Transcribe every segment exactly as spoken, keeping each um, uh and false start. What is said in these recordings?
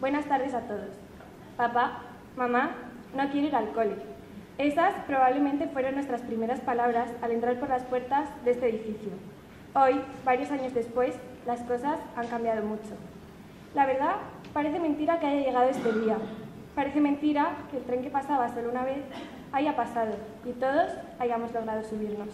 Buenas tardes a todos. Papá, mamá, no quiero ir al cole. Esas probablemente fueron nuestras primeras palabras al entrar por las puertas de este edificio. Hoy, varios años después, las cosas han cambiado mucho. La verdad, parece mentira que haya llegado este día. Parece mentira que el tren que pasaba solo una vez haya pasado y todos hayamos logrado subirnos.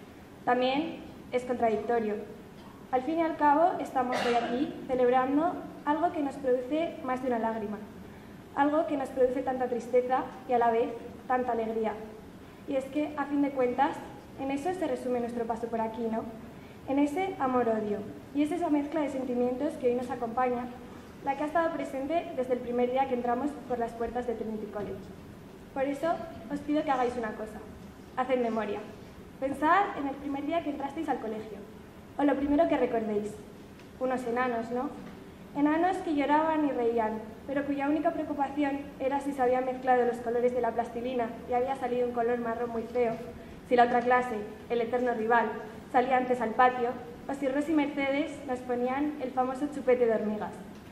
También es contradictorio. Al fin y al cabo, estamos hoy aquí celebrando algo que nos produce más de una lágrima, algo que nos produce tanta tristeza y a la vez tanta alegría. Y es que, a fin de cuentas, en eso se resume nuestro paso por aquí, ¿no? En ese amor-odio. Y es esa mezcla de sentimientos que hoy nos acompaña, la que ha estado presente desde el primer día que entramos por las puertas de Trinity College. Por eso, os pido que hagáis una cosa. Haced memoria. Pensad en el primer día que entrasteis al colegio, o lo primero que recordéis. Unos enanos, ¿no? Enanos que lloraban y reían, pero cuya única preocupación era si se habían mezclado los colores de la plastilina y había salido un color marrón muy feo, si la otra clase, el eterno rival, salía antes al patio, o si Rosy y Mercedes nos ponían el famoso chupete de hormigas.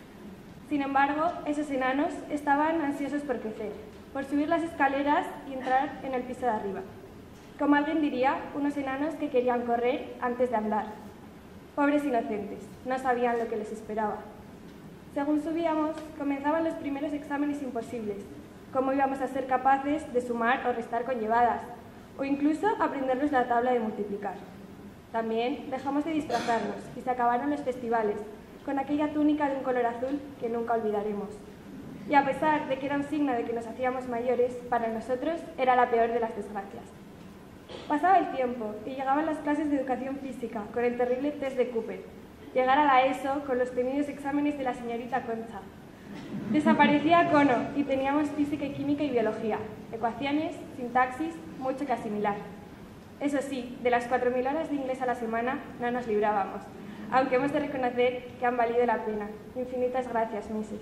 Sin embargo, esos enanos estaban ansiosos por crecer, por subir las escaleras y entrar en el piso de arriba. Como alguien diría, unos enanos que querían correr antes de andar. Pobres inocentes, no sabían lo que les esperaba. Según subíamos, comenzaban los primeros exámenes imposibles, cómo íbamos a ser capaces de sumar o restar con llevadas, o incluso aprendernos la tabla de multiplicar. También dejamos de disfrazarnos y se acabaron los festivales, con aquella túnica de un color azul que nunca olvidaremos. Y a pesar de que era un signo de que nos hacíamos mayores, para nosotros era la peor de las desgracias. Pasaba el tiempo y llegaban las clases de educación física con el terrible test de Cooper. Llegar a la ESO con los temidos exámenes de la señorita Concha. Desaparecía Cono y teníamos física y química y biología, ecuaciones, sintaxis, mucho que asimilar. Eso sí, de las cuatro mil horas de inglés a la semana no nos librábamos, aunque hemos de reconocer que han valido la pena. Infinitas gracias, mises.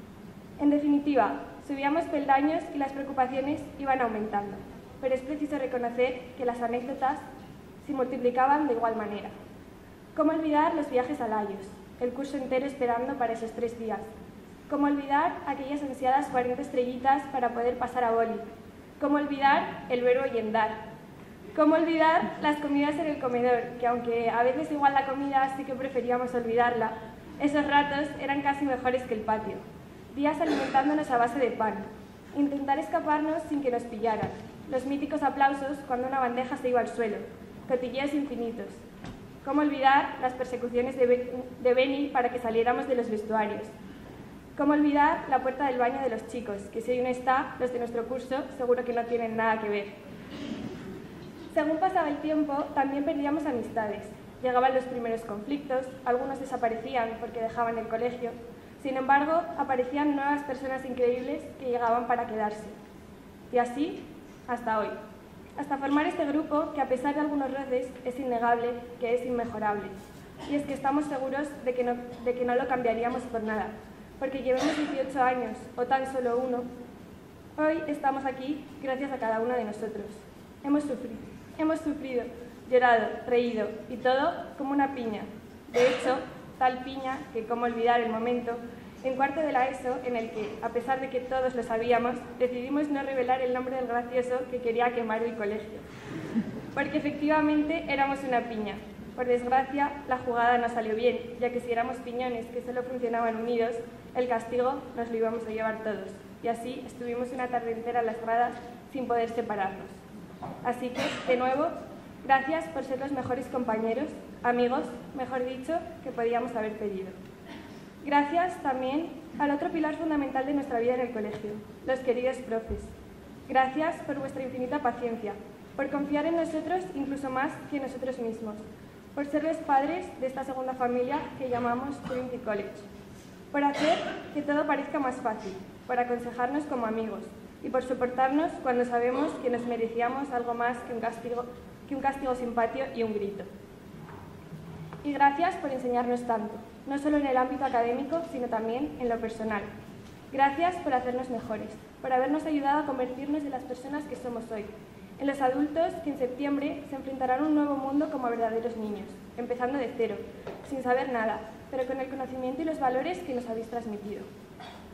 En definitiva, subíamos peldaños y las preocupaciones iban aumentando, pero es preciso reconocer que las anécdotas se multiplicaban de igual manera. ¿Cómo olvidar los viajes a Laios, el curso entero esperando para esos tres días? ¿Cómo olvidar aquellas ansiadas cuarenta estrellitas para poder pasar a boli? ¿Cómo olvidar el verbo yendar? ¿Cómo olvidar las comidas en el comedor, que aunque a veces igual la comida sí que preferíamos olvidarla, esos ratos eran casi mejores que el patio? Días alimentándonos a base de pan, intentar escaparnos sin que nos pillaran, los míticos aplausos cuando una bandeja se iba al suelo, cotilleos infinitos. ¿Cómo olvidar las persecuciones de, Be de Benny para que saliéramos de los vestuarios? ¿Cómo olvidar la puerta del baño de los chicos, que si hoy no está, los de nuestro curso seguro que no tienen nada que ver? Según pasaba el tiempo, también perdíamos amistades. Llegaban los primeros conflictos, algunos desaparecían porque dejaban el colegio. Sin embargo, aparecían nuevas personas increíbles que llegaban para quedarse. Y así, hasta hoy. Hasta formar este grupo que, a pesar de algunos roces, es innegable que es inmejorable. Y es que estamos seguros de que no, de que no lo cambiaríamos por nada, porque llevemos dieciocho años o tan solo uno, hoy estamos aquí gracias a cada uno de nosotros. Hemos sufrido, hemos sufrido, llorado, reído y todo como una piña. De hecho, tal piña que, cómo olvidar el momento, en cuarto de la ESO, en el que, a pesar de que todos lo sabíamos, decidimos no revelar el nombre del gracioso que quería quemar el colegio. Porque efectivamente éramos una piña. Por desgracia, la jugada no salió bien, ya que si éramos piñones que solo funcionaban unidos, el castigo nos lo íbamos a llevar todos. Y así estuvimos una tarde entera en las gradas sin poder separarnos. Así que, de nuevo, gracias por ser los mejores compañeros, amigos, mejor dicho, que podíamos haber pedido. Gracias también al otro pilar fundamental de nuestra vida en el colegio, los queridos profes. Gracias por vuestra infinita paciencia, por confiar en nosotros incluso más que en nosotros mismos, por ser los padres de esta segunda familia que llamamos Trinity College, por hacer que todo parezca más fácil, por aconsejarnos como amigos y por soportarnos cuando sabemos que nos merecíamos algo más que un castigo, que un castigo sin patio y un grito. Y gracias por enseñarnos tanto, no solo en el ámbito académico, sino también en lo personal. Gracias por hacernos mejores, por habernos ayudado a convertirnos en las personas que somos hoy, en los adultos que en septiembre se enfrentarán a un nuevo mundo como verdaderos niños, empezando de cero, sin saber nada, pero con el conocimiento y los valores que nos habéis transmitido.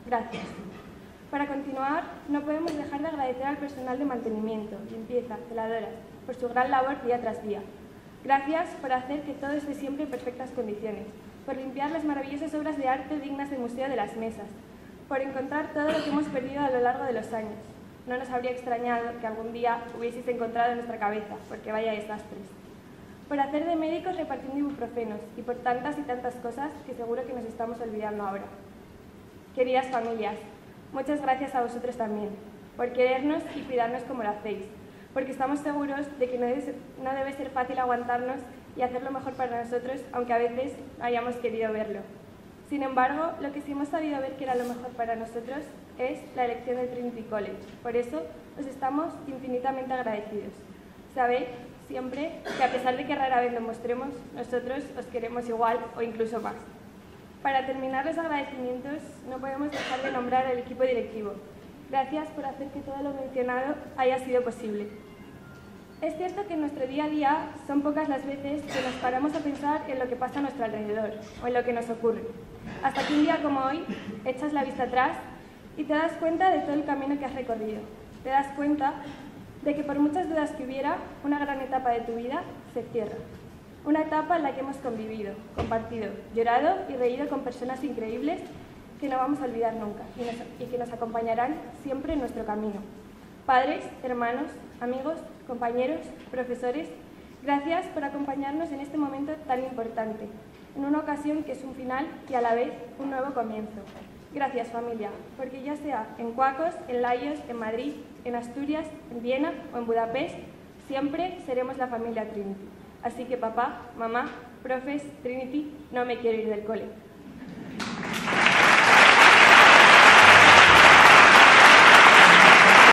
Gracias. Para continuar, no podemos dejar de agradecer al personal de mantenimiento, limpieza, celadoras, por su gran labor día tras día. Gracias por hacer que todo esté siempre en perfectas condiciones, por limpiar las maravillosas obras de arte dignas del Museo de las Mesas, por encontrar todo lo que hemos perdido a lo largo de los años. No nos habría extrañado que algún día hubieseis encontrado en nuestra cabeza, porque vaya desastres. Por hacer de médicos repartiendo ibuprofenos y por tantas y tantas cosas que seguro que nos estamos olvidando ahora. Queridas familias, muchas gracias a vosotros también, por querernos y cuidarnos como lo hacéis, porque estamos seguros de que no debe, no debe ser fácil aguantarnos y hacer lo mejor para nosotros, aunque a veces no hayamos querido verlo. Sin embargo, lo que sí hemos sabido ver que era lo mejor para nosotros es la elección del Trinity College. Por eso, os estamos infinitamente agradecidos. Sabéis siempre que a pesar de que rara vez lo mostremos, nosotros os queremos igual o incluso más. Para terminar los agradecimientos, no podemos dejar de nombrar al equipo directivo. Gracias por hacer que todo lo mencionado haya sido posible. Es cierto que en nuestro día a día son pocas las veces que nos paramos a pensar en lo que pasa a nuestro alrededor o en lo que nos ocurre. Hasta que un día como hoy echas la vista atrás y te das cuenta de todo el camino que has recorrido. Te das cuenta de que por muchas dudas que hubiera, una gran etapa de tu vida se cierra. Una etapa en la que hemos convivido, compartido, llorado y reído con personas increíbles que no vamos a olvidar nunca y, nos, y que nos acompañarán siempre en nuestro camino. Padres, hermanos, amigos, compañeros, profesores, gracias por acompañarnos en este momento tan importante, en una ocasión que es un final y a la vez un nuevo comienzo. Gracias, familia, porque ya sea en Cuacos, en Laios, en Madrid, en Asturias, en Viena o en Budapest, siempre seremos la familia Trinity. Así que papá, mamá, profes, Trinity, no me quiero ir del cole.